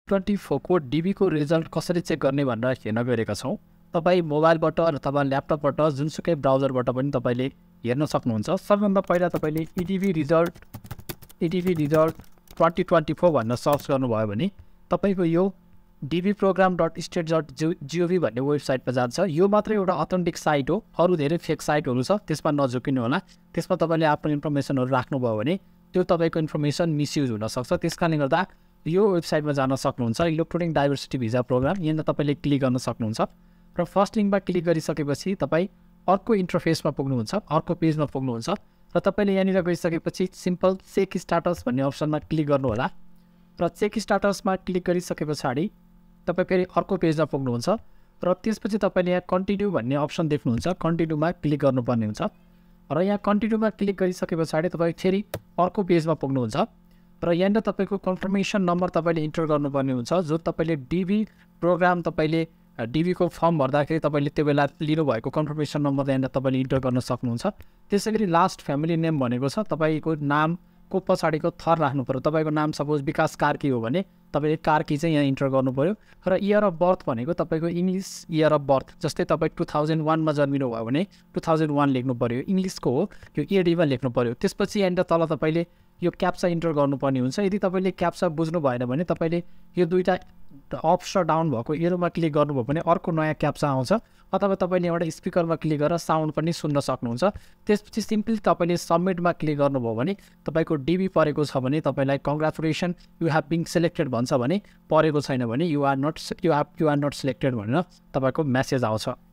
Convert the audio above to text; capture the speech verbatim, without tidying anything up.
Twenty four को DV को result कसरी चेक गर्ने भनेर हेर्न गएका छौँ। तपाईँ मोबाइलबाट अथवा ल्यापटपबाट जुनसुकै ब्राउजरबाट पनि तपाईँले हेर्न सक्नुहुन्छ। सबभन्दा पहिला तपाईँले EDV result EDV result twenty twenty four भनेर सर्च गर्नुभयो भने तपाईँको यो DV program dot state dot G O G O V भन्ने वेबसाइटमा जान्छ। यो मात्रै एउटा अथेन्टिक साइट हो, अरू धेरै फेक साइटहरू छ, त्यसमा नझुकिनु होला। त्यसमा तपाईँले आफ्नो इन्फर्मेसनहरू राख्नुभयो भने त्यो तपाईँको इन्फर्मेसन मिसयुज हुनसक्छ। त्यस कारणले गर्दा यो वेबसाइटमा जान सक्नुहुन्छ। इलेक्ट्रोनिक डाइभर्सिटी भिजा प्रोग्राम, यहाँनिर तपाईँले क्लिक गर्न सक्नुहुन्छ र फर्स्ट लिङ्कमा क्लिक गरिसकेपछि तपाईँ अर्को इन्टरफेसमा पुग्नुहुन्छ, अर्को पेजमा पुग्नुहुन्छ र तपाईँले यहाँनिर गइसकेपछि सिम्पल चेक स्टाटस भन्ने अप्सनमा क्लिक गर्नुहोला र चेक स्टाटसमा क्लिक गरिसके पछाडि तपाईँ फेरि अर्को पेजमा पुग्नुहुन्छ र त्यसपछि तपाईँले यहाँ कन्टिन्यू भन्ने अप्सन देख्नुहुन्छ। कन्टिन्यूमा क्लिक गर्नुपर्ने हुन्छ र यहाँ कन्टिन्यूमा क्लिक गरिसके पछाडि तपाईँ फेरि अर्को पेजमा पुग्नुहुन्छ र यहाँनिर तपाईँको कन्फर्मेसन नम्बर तपाईँले इन्टर गर्नुपर्ने हुन्छ, जो तपाईँले डिबी प्रोग्राम तपाईँले डिबीको फर्म भर्दाखेरि तपाईँले त्यो बेला लिनुभएको कन्फर्मेसन नम्बर यहाँनिर तपाईँले इन्टर गर्न सक्नुहुन्छ। त्यसै गरी लास्ट फ्यामिली नेम भनेको छ, तपाईँको नामको पछाडिको थर राख्नु पऱ्यो। तपाईँको नाम सपोज विकास कार्की हो भने तपाईँले कार्की चाहिँ यहाँ इन्टर गर्नु पऱ्यो र इयर अफ बर्थ भनेको तपाईँको इङ्ग्लिस इयर अफ बर्थ, जस्तै तपाईँ टु थाउजन्ड वानमा जन्मिनु भयो भने टु थाउजन्ड वान लेख्नु पऱ्यो, इङ्ग्लिसको हो यो एडीमा लेख्नु पऱ्यो। त्यसपछि यहाँनिर तल तपाईँले यो क्याप्चा इन्टर गर्नुपर्ने हुन्छ। यदि तपाईँले क्याप्चा बुझ्नु भएन भने तपाईँले यो दुईवटा अप र डाउन भएको एरोमा क्लिक गर्नुभयो भने अर्को नयाँ क्याप्चा आउँछ, अथवा तपाईँले एउटा स्पिकरमा क्लिक गरेर साउन्ड पनि सुन्न सक्नुहुन्छ। त्यसपछि सिम्पली तपाईँले सबमिटमा क्लिक गर्नुभयो भने तपाईँको डिबी परेको छ भने तपाईँलाई congratulation you have been selected भन्छ भने, परेको छैन भने you are not you have you are not selected भनेर तपाईँको मेसेज आउँछ।